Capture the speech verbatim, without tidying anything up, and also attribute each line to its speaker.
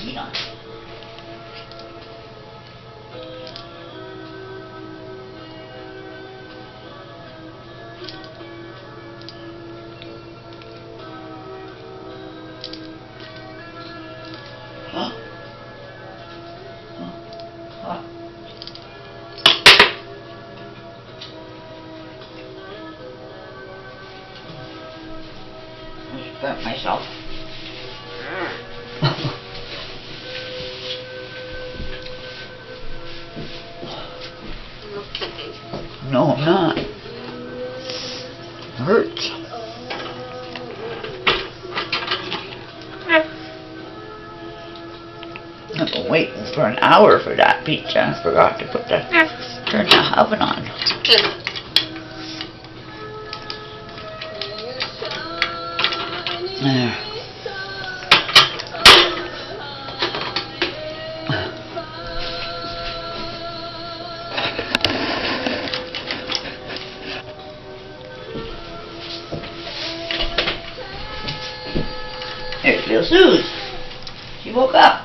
Speaker 1: heat on. Huh? Huh? Hot. I just burnt myself. No, I'm not. It hurts. I've been waiting for an hour for that pizza. I forgot to put the turn the oven on. There. There's little Suze. She woke up.